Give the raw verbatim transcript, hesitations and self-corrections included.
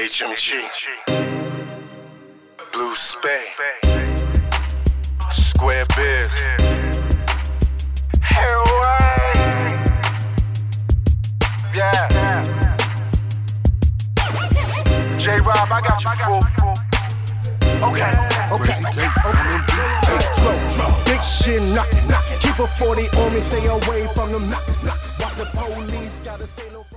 H M G, Blue Spay, Square Biz, Heroin, yeah. J-Rob, I got you, fool. Okay, okay, okay. Big shit knockin', knockin'. Keep a forty on me, stay away from them knockers, knockers. Watch the police, gotta stay low.